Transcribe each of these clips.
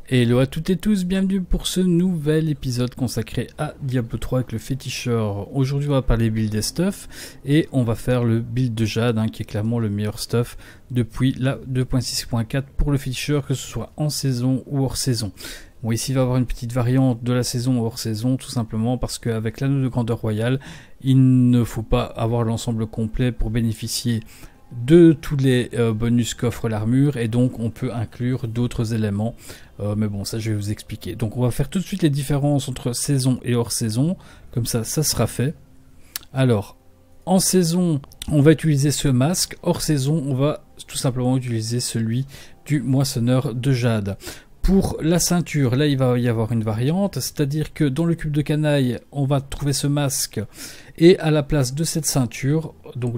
Hello à toutes et tous, bienvenue pour ce nouvel épisode consacré à Diablo 3 avec le féticheur. Aujourd'hui on va parler build et stuff et on va faire le build de Jade qui est clairement le meilleur stuff depuis la 2.6.4 pour le féticheur, que ce soit en saison ou hors saison. Bon, ici il va y avoir une petite variante de la saison ou hors saison, tout simplement parce qu'avec l'anneau de grandeur royale, il ne faut pas avoir l'ensemble complet pour bénéficier de tous les bonus qu'offre l'armure, et donc on peut inclure d'autres éléments, mais bon, ça je vais vous expliquer. Donc on va faire tout de suite les différences entre saison et hors saison, comme ça sera fait. Alors en saison on va utiliser ce masque, hors saison on va tout simplement utiliser celui du moissonneur de Jade. Pour la ceinture, là il va y avoir une variante, c'est-à-dire que dans le cube de canaille, on va trouver ce masque et à la place de cette ceinture, donc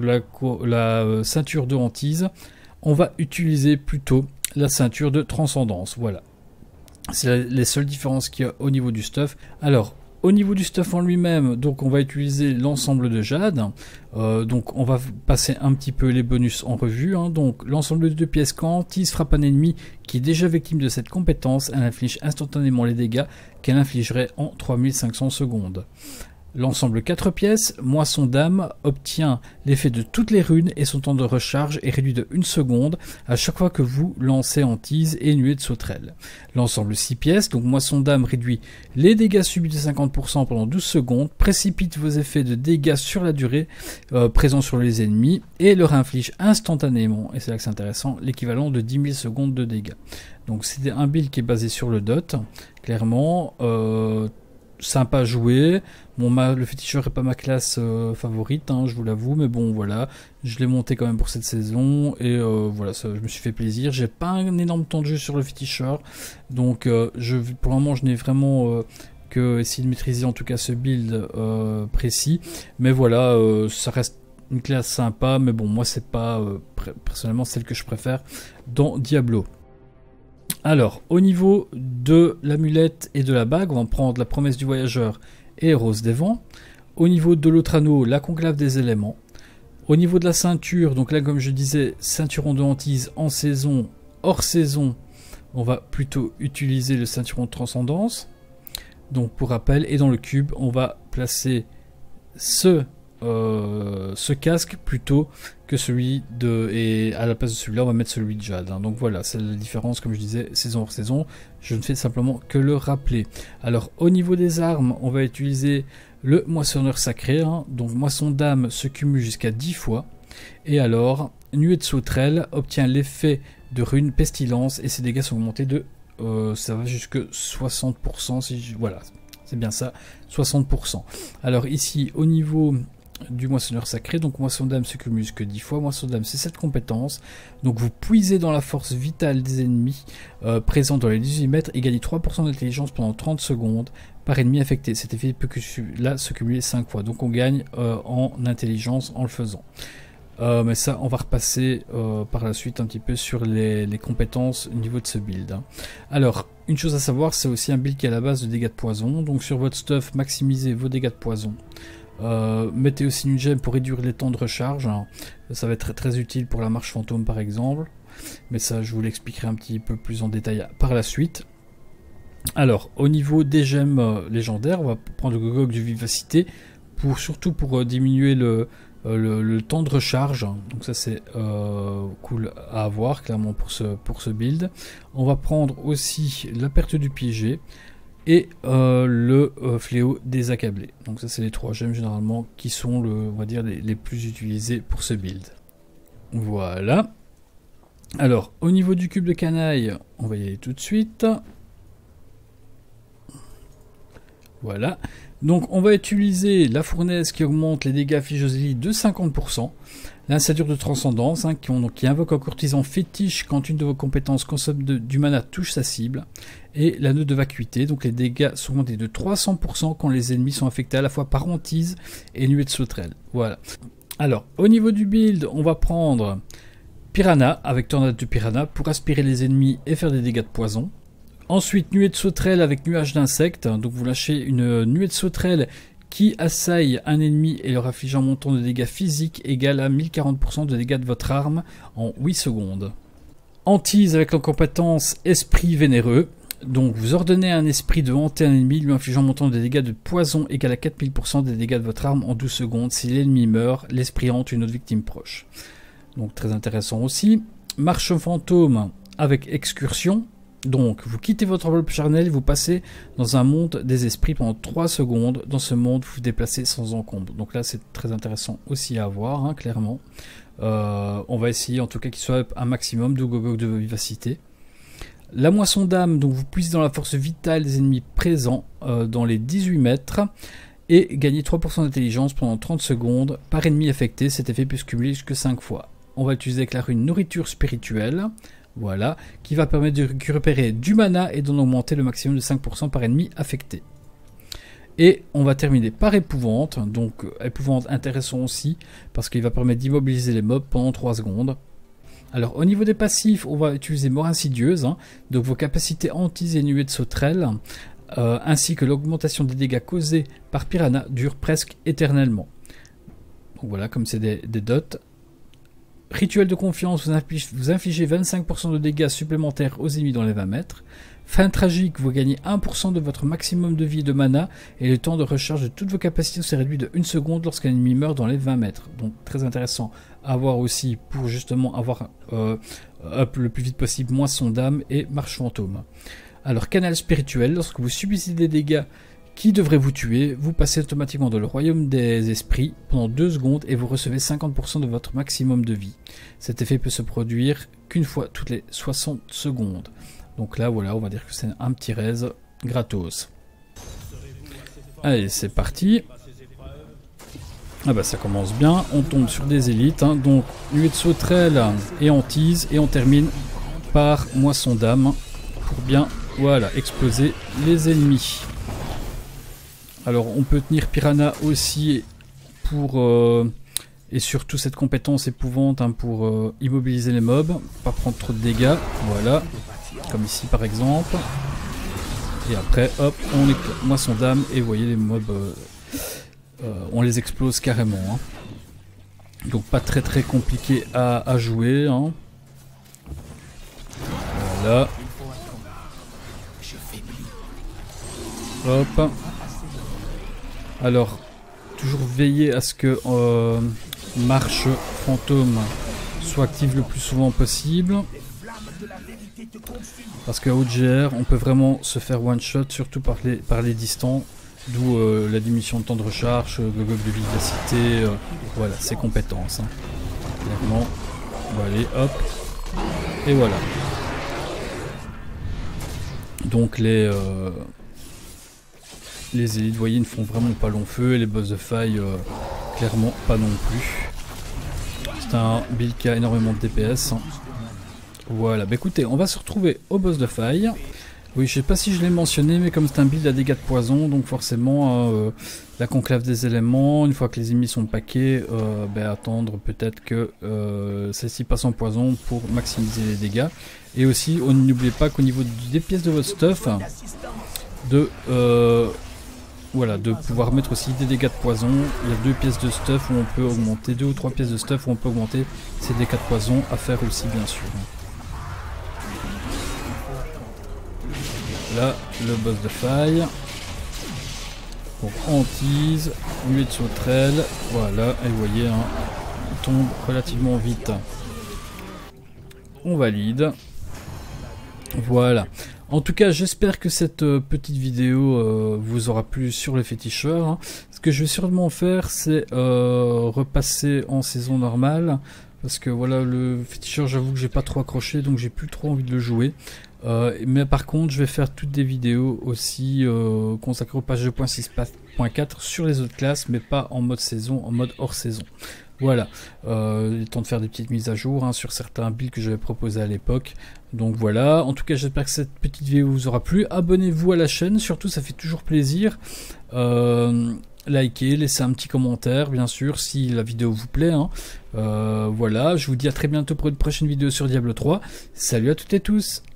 la ceinture de hantise, on va utiliser plutôt la ceinture de transcendance. Voilà, c'est les seules différences qu'il y a au niveau du stuff. Alors, au niveau du stuff en lui-même, donc on va utiliser l'ensemble de Jade. Donc on va passer un petit peu les bonus en revue. Donc l'ensemble de 2 pièces, quand hantise frappe un ennemi qui est déjà victime de cette compétence, elle inflige instantanément les dégâts qu'elle infligerait en 3500 secondes. L'ensemble 4 pièces, moisson d'âme, obtient l'effet de toutes les runes et son temps de recharge est réduit de 1 seconde à chaque fois que vous lancez hantise et nuée de sauterelles. L'ensemble 6 pièces, donc moisson d'âme, réduit les dégâts subis de 50% pendant 12 secondes, précipite vos effets de dégâts sur la durée présents sur les ennemis et leur inflige instantanément, et c'est là que c'est intéressant, l'équivalent de 10 000 secondes de dégâts. Donc c'est un build qui est basé sur le dot, clairement. Sympa à jouer. Bon, le féticheur est pas ma classe favorite, je vous l'avoue, mais bon voilà, je l'ai monté quand même pour cette saison et voilà, ça, je me suis fait plaisir. J'ai pas un énorme temps de jeu sur le féticheur, donc pour le moment je n'ai vraiment que essayer de maîtriser en tout cas ce build précis, mais voilà, ça reste une classe sympa, mais bon, moi c'est pas personnellement celle que je préfère dans Diablo. Alors, au niveau de l'amulette et de la bague, on va prendre la promesse du voyageur et rose des vents. Au niveau de l'autre anneau, la conclave des éléments. Au niveau de la ceinture, donc là comme je disais, ceinturon de hantise en saison, hors saison, on va plutôt utiliser le ceinturon de transcendance. Donc pour rappel, et dans le cube, on va placer ce casque plutôt que celui de, et à la place de celui-là on va mettre celui de Jade. Donc voilà, c'est la différence, comme je disais, saison hors saison. Je ne fais simplement que le rappeler. Alors au niveau des armes, on va utiliser le moissonneur sacré, donc moisson d'âme se cumule jusqu'à 10 fois, et alors nuée de sauterelles obtient l'effet de rune pestilence et ses dégâts sont augmentés de ça va jusque 60%, voilà, c'est bien ça, 60%. Alors ici au niveau du moissonneur sacré, donc moisson d'âme se cumule que 10 fois, moisson d'âme c'est cette compétence, donc vous puisez dans la force vitale des ennemis présents dans les 18 mètres et gagnez 3% d'intelligence pendant 30 secondes par ennemi affecté. Cet effet peut que là se cumuler 5 fois, donc on gagne en intelligence en le faisant. Mais ça on va repasser par la suite un petit peu sur les compétences au niveau de ce build. Alors une chose à savoir, c'est aussi un build qui est à la base de dégâts de poison, donc sur votre stuff maximisez vos dégâts de poison. Mettez aussi une gemme pour réduire les temps de recharge, ça va être très utile pour la marche fantôme par exemple, mais ça je vous l'expliquerai un petit peu plus en détail par la suite. Alors au niveau des gemmes légendaires, on va prendre le gogok de vivacité surtout pour diminuer le temps de recharge, donc ça c'est cool à avoir clairement pour ce build. On va prendre aussi la perte du piégé et le fléau des accablés. Donc ça c'est les 3 gemmes généralement qui sont on va dire les plus utilisés pour ce build. Voilà. Alors au niveau du cube de canaille, on va y aller tout de suite. Voilà. Donc on va utiliser la fournaise qui augmente les dégâts Fijoseli de 50%, l'incendure de transcendance qui invoque un courtisan fétiche quand une de vos compétences consomme du mana touche sa cible, et l'anneau de vacuité, donc les dégâts sont augmentés de 300% quand les ennemis sont affectés à la fois par hantise et nuée de sauterelles. Voilà. Alors au niveau du build, on va prendre Piranha avec tornade de Piranha pour aspirer les ennemis et faire des dégâts de poison. Ensuite, nuée de sauterelles avec nuage d'insectes. Donc vous lâchez une nuée de sauterelles qui assaille un ennemi et leur inflige un montant de dégâts physiques égal à 1040% de dégâts de votre arme en 8 secondes. Hantise avec la compétence Esprit Vénéreux. Donc vous ordonnez à un esprit de hanter un ennemi, lui infligeant un montant de dégâts de poison égal à 4000% des dégâts de votre arme en 12 secondes. Si l'ennemi meurt, l'esprit hante une autre victime proche. Donc très intéressant aussi. Marche fantôme avec excursion. Donc vous quittez votre enveloppe charnelle et vous passez dans un monde des esprits pendant 3 secondes. Dans ce monde, vous vous déplacez sans encombre. Donc là c'est très intéressant aussi à voir, hein, clairement. On va essayer en tout cas qu'il soit un maximum de gogo de vivacité. La moisson d'âme, donc vous puisez dans la force vitale des ennemis présents dans les 18 mètres et gagnez 3% d'intelligence pendant 30 secondes par ennemi affecté. Cet effet peut se cumuler jusque 5 fois. On va utiliser avec la rune nourriture spirituelle, voilà, qui va permettre de récupérer du mana et d'en augmenter le maximum de 5% par ennemi affecté. Et on va terminer par épouvante, donc épouvante intéressant aussi parce qu'il va permettre d'immobiliser les mobs pendant 3 secondes. Alors au niveau des passifs, on va utiliser mort insidieuse, hein, donc vos capacités hantise et nuée de sauterelles, ainsi que l'augmentation des dégâts causés par piranha dure presque éternellement. Donc voilà, comme c'est des dots. Rituel de confiance, vous infligez 25% de dégâts supplémentaires aux ennemis dans les 20 mètres. Fin tragique, vous gagnez 1% de votre maximum de vie et de mana, et le temps de recharge de toutes vos capacités s'est réduit de 1 seconde lorsqu'un ennemi meurt dans les 20 mètres. Donc très intéressant à voir aussi pour justement avoir up le plus vite possible moisson d'âme et marche fantôme. Alors canal spirituel, lorsque vous subissez des dégâts qui devraient vous tuer, vous passez automatiquement dans le royaume des esprits pendant 2 secondes et vous recevez 50% de votre maximum de vie. Cet effet peut se produire qu'une fois toutes les 60 secondes. Donc là voilà, on va dire que c'est un petit raise gratos. Allez, c'est parti. Ah bah ça commence bien, on tombe sur des élites, hein. Donc nuée de sauterelles et hantise, et on termine par moisson d'âme pour bien, voilà, exploser les ennemis. Alors on peut tenir piranha aussi pour et surtout cette compétence épouvante, hein, pour immobiliser les mobs, pas prendre trop de dégâts, voilà, comme ici par exemple. Et après hop, on éclate moisson d'âme et vous voyez les mobs, on les explose carrément, hein. Donc pas très compliqué à jouer, hein. Voilà. Hop. Alors, toujours veiller à ce que marche fantôme soit active le plus souvent possible. Parce qu'à haute GR, on peut vraiment se faire one shot, surtout par les distants. D'où la diminution de temps de recharge, gogog de vivacité, voilà, ses compétences, hein. Clairement, on va aller, hop, et voilà. Donc les élites, vous voyez, ne font vraiment pas long feu, et les boss de faille, clairement pas non plus. C'est un build qui a énormément de DPS, hein. Voilà, bah écoutez, on va se retrouver au boss de faille. Oui, je sais pas si je l'ai mentionné, mais comme c'est un build à dégâts de poison, donc forcément la conclave des éléments, une fois que les ennemis sont paqués, attendre peut-être que celle-ci passe en poison pour maximiser les dégâts. Et aussi, n'oubliez pas qu'au niveau des pièces de votre stuff, voilà, de pouvoir mettre aussi des dégâts de poison. Il y a 2 pièces de stuff où on peut augmenter, 2 ou 3 pièces de stuff où on peut augmenter ces dégâts de poison à faire aussi, bien sûr. Là, le boss de faille. Donc hantise, nuée de sauterelles, voilà, et vous voyez, hein, il tombe relativement vite. On valide. Voilà. En tout cas, j'espère que cette petite vidéo vous aura plu sur le féticheur, hein. Ce que je vais sûrement faire, c'est repasser en saison normale. Parce que voilà, le féticheur, j'avoue que j'ai pas trop accroché, donc j'ai plus trop envie de le jouer. Mais par contre, je vais faire toutes des vidéos aussi consacrées aux pages 2.6.4 sur les autres classes, mais pas en mode saison, en mode hors saison. Voilà, il est temps de faire des petites mises à jour, hein, sur certains builds que j'avais proposés à l'époque. Donc voilà, en tout cas j'espère que cette petite vidéo vous aura plu. Abonnez-vous à la chaîne, surtout ça fait toujours plaisir. Likez, laissez un petit commentaire bien sûr si la vidéo vous plaît, hein. Voilà, je vous dis à très bientôt pour une prochaine vidéo sur Diablo 3. Salut à toutes et tous.